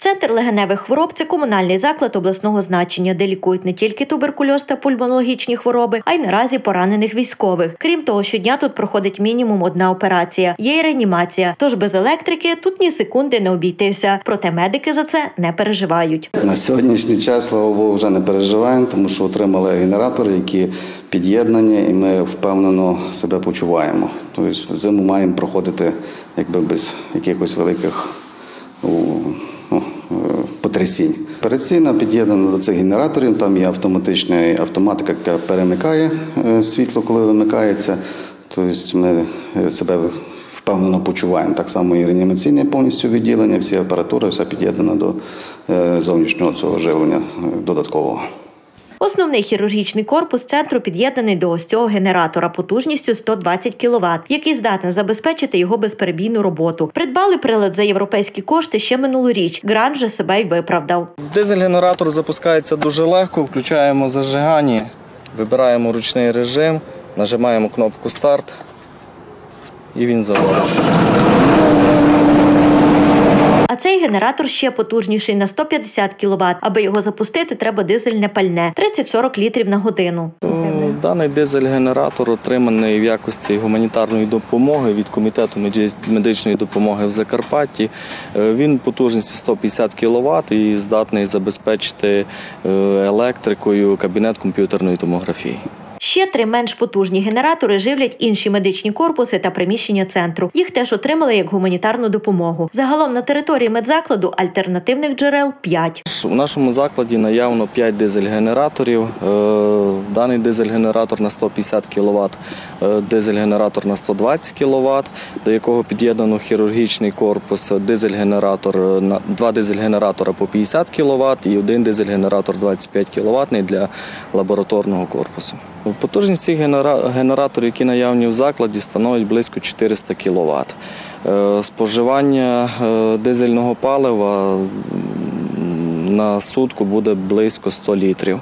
Центр легеневих хвороб – це комунальний заклад обласного значення, де лікують не тільки туберкульоз та пульмонологічні хвороби, а й наразі поранених військових. Крім того, щодня тут проходить мінімум одна операція. Є й реанімація. Тож без електрики тут ні секунди не обійтися. Проте медики за це не переживають. На сьогоднішній час, слава Богу, вже не переживаємо, тому що отримали генератори, які під'єднані, і ми впевнено себе почуваємо. Тобто зиму маємо проходити без якихось великих потрясінь. Операційна під'єднана до цих генераторів, там є автоматика, яка перемикає світло, коли вимикається. Тобто ми себе впевнено почуваємо. Так само і реанімаційне повністю відділення, всі апаратури, все під'єднана до зовнішнього цього живлення додаткового. Основний хірургічний корпус центру під'єднаний до ось цього генератора потужністю 120 кВт, який здатен забезпечити його безперебійну роботу. Придбали прилад за європейські кошти ще минулоріч. Грант вже себе й виправдав. Дизель-генератор запускається дуже легко, включаємо зажигання, вибираємо ручний режим, нажимаємо кнопку «Старт» і він заводиться. А цей генератор ще потужніший на 150 кВт. Аби його запустити, треба дизельне пальне – 30-40 літрів на годину. Даний дизель-генератор отриманий в якості гуманітарної допомоги від Комітету медичної допомоги в Закарпатті. Він потужністю 150 кВт і здатний забезпечити електрикою кабінет комп'ютерної томографії. Ще 3 менш потужні генератори живлять інші медичні корпуси та приміщення центру. Їх теж отримали як гуманітарну допомогу. Загалом на території медзакладу альтернативних джерел 5. У нашому закладі наявно 5 дизель-генераторів. Даний дизель-генератор на 150 кВт, дизель-генератор на 120 кВт, до якого під'єднано хірургічний корпус, дизель-генератор, 2 дизель-генератора по 50 кВт і 1 дизель-генератор 25 кВт для лабораторного корпусу. Потужність всіх генераторів, які наявні в закладі, становить близько 400 кВт. Споживання дизельного палива на сутку буде близько 100 літрів.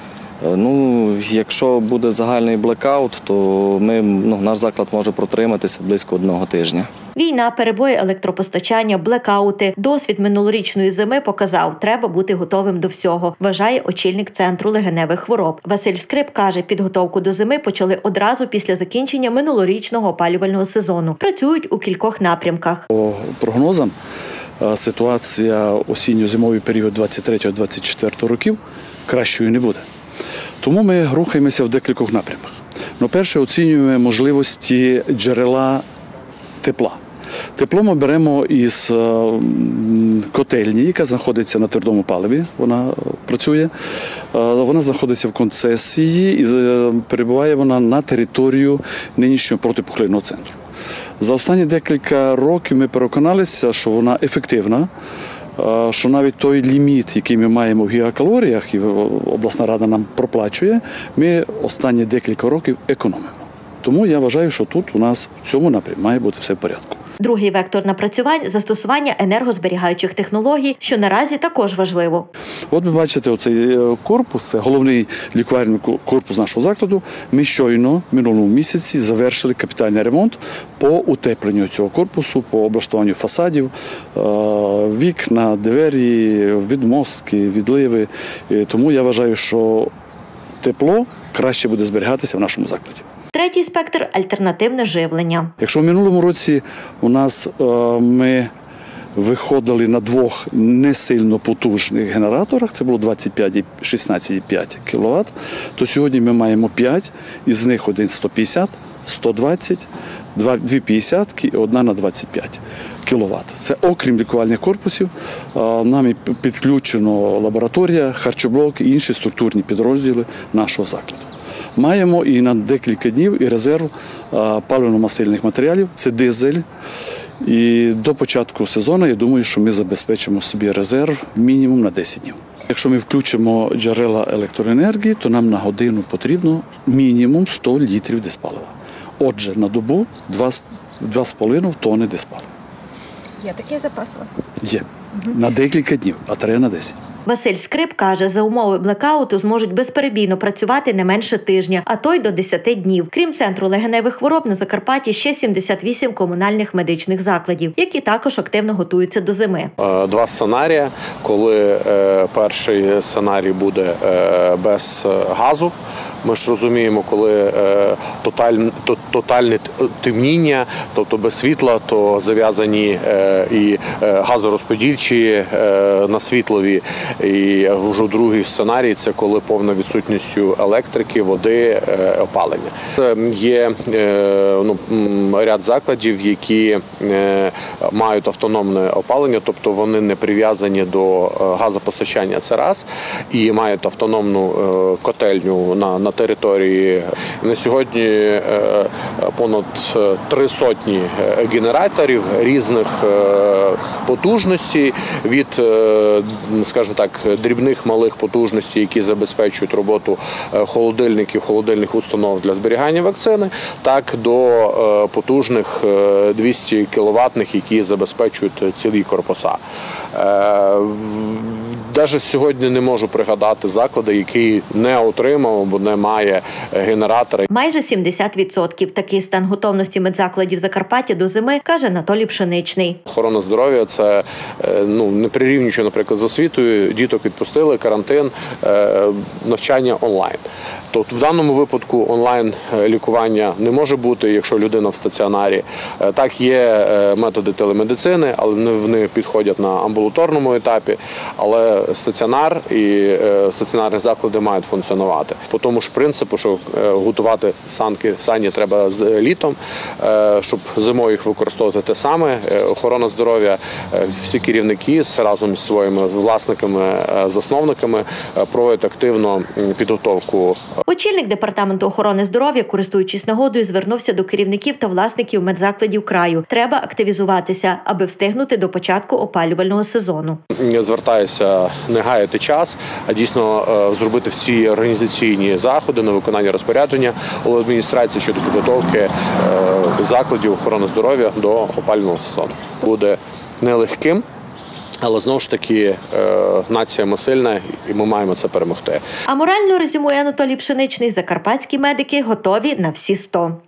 Якщо буде загальний блекаут, то наш заклад може протриматися близько 1 тижня. Війна, перебої електропостачання, блекаути. Досвід минулорічної зими показав, треба бути готовим до всього, вважає очільник Центру легеневих хвороб. Василь Скрип каже, підготовку до зими почали одразу після закінчення минулорічного опалювального сезону. Працюють у кількох напрямках. По прогнозам, ситуація осінньо-зимовий період 23-24 років кращою не буде. Тому ми рухаємося в декількох напрямках. Перше, оцінюємо можливості джерела тепла. Тепло ми беремо із котельні, яка знаходиться на твердому паливі, вона працює. Вона знаходиться в концесії і перебуває вона на територію нинішнього протипухлинного центру. За останні декілька років ми переконалися, що вона ефективна, що навіть той ліміт, який ми маємо в гігакалоріях, і обласна рада нам проплачує, ми останні декілька років економимо. Тому я вважаю, що тут у нас в цьому напрямку має бути все в порядку. Другий вектор напрацювань – застосування енергозберігаючих технологій, що наразі також важливо. От ви бачите, оцей корпус, це головний лікувальний корпус нашого закладу. Ми щойно в минулому місяці завершили капітальний ремонт по утепленню цього корпусу, по облаштуванню фасадів, вікна, двері, відмостки, відливи. Тому я вважаю, що тепло краще буде зберігатися в нашому закладі. Третій спектр – альтернативне живлення. Якщо в минулому році у нас ми виходили на 2 не сильно потужних генераторах, це було 25 і 16,5 кВт, то сьогодні ми маємо 5, із них один 150, 120, 2 50 і одна на 25 кВт. Це окрім лікувальних корпусів, нами підключено лабораторія, харчоблок і інші структурні підрозділи нашого закладу. Маємо і на декілька днів і резерв паливно-мастильних матеріалів, це дизель. І до початку сезону, я думаю, що ми забезпечимо собі резерв мінімум на 10 днів. Якщо ми включимо джерела електроенергії, то нам на годину потрібно мінімум 100 літрів диспалива. Отже, на добу 2,5 тонни диспалива. Є такий запас у вас? Є. на декілька днів, а 3 на 10. Василь Скрип каже, за умови блекауту зможуть безперебійно працювати не менше тижня, а то й до 10 днів. Крім центру легеневих хвороб, на Закарпатті ще 78 комунальних медичних закладів, які також активно готуються до зими. 2 сценарії, коли перший сценарій буде без газу. Ми ж розуміємо, коли тотальне темніння, тобто без світла, то зав'язані і газорозподільчі на світлові. І вже другий сценарій – це коли повна відсутністю електрики, води, опалення. Є ряд закладів, які мають автономне опалення, тобто вони не прив'язані до газопостачання, це раз, і мають автономну котельню на території. На сьогодні понад 300 генераторів різних потужностей від, скажімо так, дрібних малих потужностей, які забезпечують роботу холодильників, холодильних установ для зберігання вакцини, так до потужних 200 кіловатних, які забезпечують цілі корпуса. Навіть сьогодні не можу пригадати заклади, який не отримав або не має генератора. Майже 70% – такий стан готовності медзакладів Закарпаття до зими, каже Анатолій Пшеничний. Охорона здоров'я – це не прирівнюючи, наприклад, з освітою, діток відпустили, карантин, навчання онлайн. Тобто в даному випадку онлайн лікування не може бути, якщо людина в стаціонарі. Так, є методи телемедицини, але вони підходять на амбулаторному етапі, але стаціонар і стаціонарні заклади мають функціонувати. По тому ж принципу, що готувати сані треба з літом, щоб зимою їх використовувати те саме. Охорона здоров'я, всі керівники разом зі своїми власниками, засновниками проводять активну підготовку. Очільник департаменту охорони здоров'я, користуючись нагодою, звернувся до керівників та власників медзакладів краю. Треба активізуватися, аби встигнути до початку опалювального сезону. Звертаюся не гаяти час, а дійсно зробити всі організаційні заходи на виконання розпорядження у адміністрації щодо підготовки закладів охорони здоров'я до опалювального сезону. Буде нелегким, але знову ж таки нація ми сильна і ми маємо це перемогти. А морально резюмує Анатолій Пшеничний, закарпатські медики готові на всі 100.